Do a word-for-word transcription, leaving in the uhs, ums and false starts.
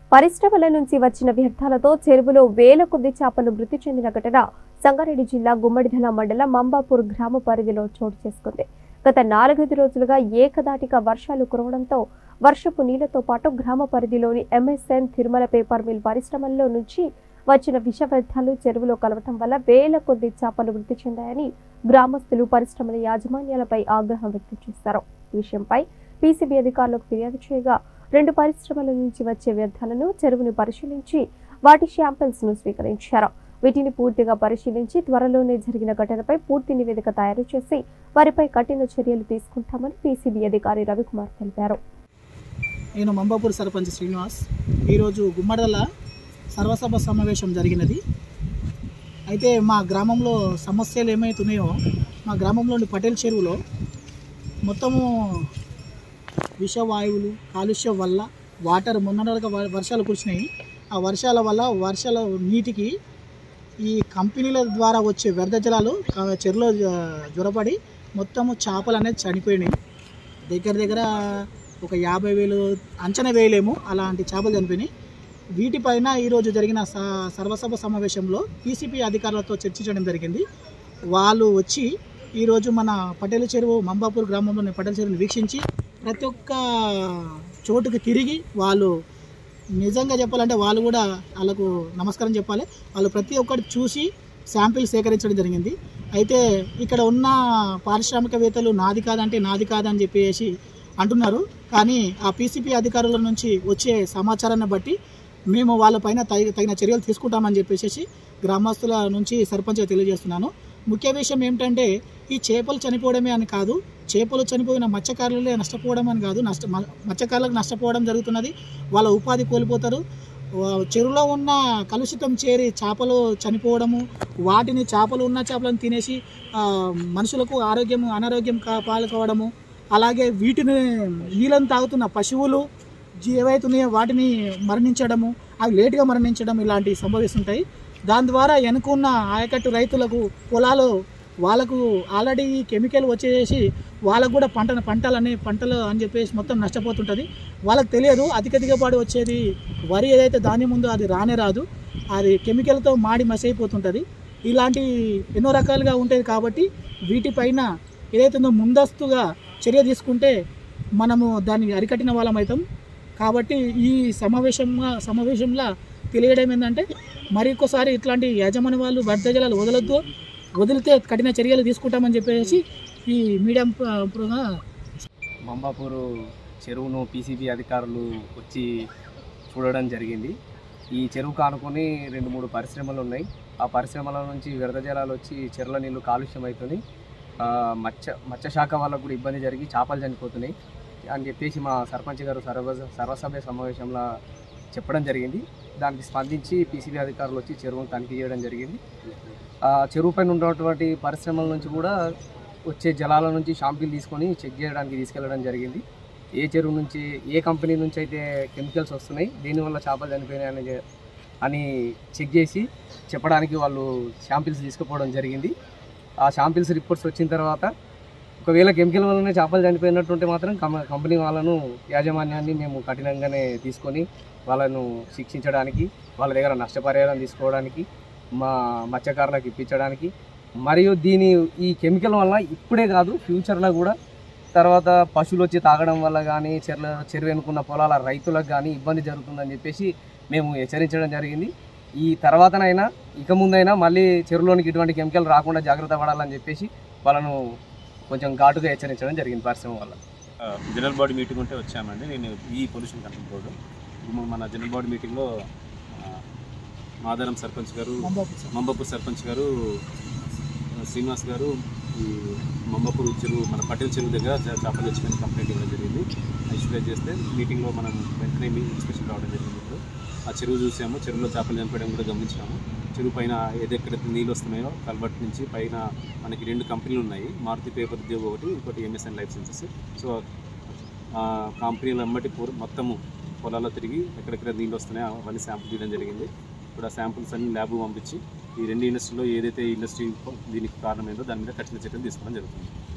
పరిశ్రమల నుంచి వచ్చిన వ్యర్థాలతో చెరువులో వేల కొద్ది చేపలు మృతి చెందిన ఘటన సంగారెడ్డి జిల్లా గుమ్మడిదల మండలం మంబాపూర్ గ్రామ పరిధిలో చోటు చేసుకుంది. గత నాలుగైదు రోజులుగా ఏకదాటిగా వర్షాలు కురవడంతో వర్షపు నీళ్లతో పాటు గ్రామ పరిధిలోని ఎంఎస్ఎన్ తిరుమల పేపర్ మిల్ పరిశ్రమల్లో నుంచి వచ్చిన విష వ్యర్థాలు చెరువులో కలవటం వల్ల వేల కొద్ది చేపలు మృతి చెందాయని గ్రామస్తులు పరిశ్రమల యాజమాన్యాలపై ఆగ్రహం వ్యక్తం చేశారు. ఈ విషయంపై పీసీబీ అధికారులకు ఫిర్యాదు చేయగా రెండు పరిశ్రమల నుంచి వచ్చే వ్యర్థాలను చెరువును పరిశీలించి వాటి శాంపిల్స్ ను స్వీకరించారు. వీటిని పూర్తిగా పరిశీలించి త్వరలోనే జరిగిన ఘటనపై పూర్తి నివేదిక తయారు చేసి వారిపై కఠిన చర్యలు తీసుకుంటామని పీసీబీ అధికారి రవికుమార్ తెలిపారు. నేను మంబాపూర్ సర్పంచ్ శ్రీనివాస్. ఈరోజు గుమ్మడిదల సర్వసభ సమావేశం జరిగినది. అయితే మా గ్రామంలో సమస్యలు ఏమవుతున్నాయో, మా గ్రామంలోని పటేల్ చెరువులో మొత్తము విషవాయువులు కాలుష్యం వల్ల వాటర్ మొన్నగా వర్షాలు కురిసినాయి. ఆ వర్షాల వల్ల వర్షాల నీటికి ఈ కంపెనీల ద్వారా వచ్చే వ్యర్థ జలాలు చెరువులో జ్వరపడి మొత్తము చేపలు అనేది చనిపోయినాయి. దగ్గర దగ్గర ఒక యాభై వేలు అంచనా వేయలేము, అలాంటి చేపలు చనిపోయినాయి. వీటిపైన ఈరోజు జరిగిన సర్వసభ సమావేశంలో పీసీబీ అధికారులతో చర్చించడం జరిగింది. వాళ్ళు వచ్చి ఈరోజు మన పటేల్ చెరువు మంబాపూర్ గ్రామంలోని పటేల్ చెరువుని వీక్షించి ప్రతి ఒక్క చోటుకి తిరిగి వాళ్ళు నిజంగా చెప్పాలంటే వాళ్ళు కూడా వాళ్ళకు నమస్కారం చెప్పాలి. వాళ్ళు ప్రతి ఒక్కటి చూసి శాంపిల్ సేకరించడం జరిగింది. అయితే ఇక్కడ ఉన్న పారిశ్రామికవేత్తలు నాది కాదంటే నాది కాదని చెప్పేసి అంటున్నారు. కానీ ఆ పీసీబీ అధికారుల నుంచి వచ్చే సమాచారాన్ని బట్టి మేము వాళ్ళపైన తగిన చర్యలు తీసుకుంటామని చెప్పేసి గ్రామస్తుల నుంచి సర్పంచ్గా తెలియజేస్తున్నాను. ముఖ్య విషయం ఏమిటంటే ఈ చేపలు చనిపోవడమే అని కాదు, చేపలు చనిపోయిన మత్స్యకారులే నష్టపోవడం అని కాదు, నష్ట మత్స్యకారులకు నష్టపోవడం జరుగుతున్నది. వాళ్ళ ఉపాధి కోల్పోతారు. చెరువులో ఉన్న కలుషితం చేరి చేపలు చనిపోవడము, వాటిని చేపలు ఉన్న చేపలను తినేసి మనుషులకు ఆరోగ్యం అనారోగ్యం పాల్కోవడము, అలాగే వీటిని నీళ్ళని తాగుతున్న పశువులు ఏవైతున్నాయో వాటిని మరణించడము, అవి లేటుగా మరణించడం ఇలాంటివి సంభవిస్తుంటాయి. దాని ద్వారా వెనుకున్న ఆయకట్టు రైతులకు పొలాలు వాళ్ళకు ఆల్రెడీ కెమికల్ వచ్చేసి వాళ్ళకు కూడా పంట పంటలని పంటలు అని చెప్పేసి మొత్తం నష్టపోతుంటుంది. వాళ్ళకి తెలియదు అధిక దిగుబడి వచ్చేది వరి ఏదైతే ధాన్యం ఉందో అది రానే రాదు, అది కెమికల్తో మాడి మసి అయిపోతుంటుంది. ఇలాంటి ఎన్నో రకాలుగా ఉంటుంది. కాబట్టి వీటిపైన ఏదైతుందో ముందస్తుగా చర్య తీసుకుంటే మనము దాన్ని అరికట్టిన వాళ్ళం అవుతాం. కాబట్టి ఈ సమావేశంగా సమావేశంలో తెలియడం ఏంటంటే మరొకసారి ఇట్లాంటి యాజమాన్య వాళ్ళు వ్యర్థ జలాలు వదలొద్దు, వదిలితే కఠిన చర్యలు తీసుకుంటామని చెప్పేసి ఈ మీడియా మంబాపూరు చెరువును పీసీబీ అధికారులు వచ్చి చూడడం జరిగింది. ఈ చెరువు కానుకొని రెండు మూడు పరిశ్రమలు ఉన్నాయి. ఆ పరిశ్రమల నుంచి వ్యర్థ జలాలు వచ్చి చెరువుల నీళ్ళు కాలుష్యం అవుతుంది. మత్స్య మత్స్యశాఖ వాళ్ళకు కూడా ఇబ్బంది జరిగి చేపలు చనిపోతున్నాయి అని చెప్పేసి మా సర్పంచ్ గారు సర్వ సర్వసభ్య సమావేశంలో చెప్పడం జరిగింది. దానికి స్పందించి పీసీబీ అధికారులు వచ్చి చెరువును తనిఖీ చేయడం జరిగింది. చెరువు పైన ఉన్నటువంటి పరిశ్రమల నుంచి కూడా వచ్చే జలాల నుంచి షాంపిల్ తీసుకొని చెక్ చేయడానికి తీసుకెళ్లడం జరిగింది. ఏ చెరువు నుంచి ఏ కంపెనీ నుంచి అయితే కెమికల్స్ వస్తున్నాయి, దీనివల్ల చేపలు చనిపోయినాయి అని అని చెక్ చేసి చెప్పడానికి వాళ్ళు షాంపిల్స్ తీసుకుపోవడం జరిగింది. ఆ షాంపిల్స్ రిపోర్ట్స్ వచ్చిన తర్వాత ఒకవేళ కెమికల్ వల్లనే చేపలు చనిపోయినట్టుంటే మాత్రం కంపెనీ వాళ్ళను యాజమాన్యాన్ని మేము కఠినంగానే తీసుకొని వాళ్ళను శిక్షించడానికి, వాళ్ళ దగ్గర నష్టపరిహారం తీసుకోవడానికి, మా మత్స్యకారులకు ఇప్పించడానికి, మరియు దీని ఈ కెమికల్ వల్ల ఇప్పుడే కాదు ఫ్యూచర్లో కూడా తర్వాత పశువులు వచ్చి తాగడం వల్ల కానీ చెరువు చెరువు ఎన్నుకున్న పొలాల రైతులకు కానీ ఇబ్బంది జరుగుతుందని చెప్పేసి మేము హెచ్చరించడం జరిగింది. ఈ తర్వాతనైనా ఇక ముందైనా మళ్ళీ చెరువులోనికి ఇటువంటి కెమికల్ రాకుండా జాగ్రత్త పడాలని చెప్పేసి వాళ్ళను కొంచెం ఘాటుగా హెచ్చరించడం జరిగింది పరిశ్రమ వల్ల. జనరల్ బాడీ మీటింగ్ ఉంటే వచ్చామండి. నేను ఈ పొల్యూషన్ కంట్రోల్ బోర్డు మన జనరల్ బాడీ మీటింగ్లో మాదారం సర్పంచ్ గారు, మంబాపూర్ సర్పంచ్ గారు, శ్రీనివాస్ గారు ఈ మంబాపూర్ చెరువు మన పటేల్ చెరువు దగ్గర చేపలు తెచ్చుకొని కంప్లైంట్ ఇవ్వడం జరిగింది. ఇష్యూరైజ్ చేస్తే మీటింగ్లో మనం వెంటనే మీ ఇన్స్పెక్షన్ రావడం జరిగింది. ఇప్పుడు ఆ చెరువు చూసాము, చెరువులో చేపలు చంపడం కూడా గమనించాము. చెరువు పైన ఏదెక్కడైతే నీళ్ళు వస్తున్నాయో కల్వర్ట్ నుంచి పైన మనకి రెండు కంపెనీలు ఉన్నాయి, మారుతి పేపర్ ఉద్యోగ ఒకటి, ఇంకోటి ఎంఎస్ఎన్ లైఫ్ సైన్సెస్. సో కంపెనీలు అమ్మటి మొత్తము పొలాల్లో తిరిగి ఎక్కడెక్కడ నీళ్ళు వస్తున్నాయో అవన్నీ శాంపుల్ తీయడం జరిగింది. ఇప్పుడు ఆ శాంపుల్స్ అన్ని ల్యాబ్ పంపించి ఈ రెండు ఇండస్ట్రీలో ఏదైతే ఇండస్ట్రీ దీనికి కారణమైందో దాని మీద కఠిన చర్యలు తీసుకోవడం జరుగుతుంది.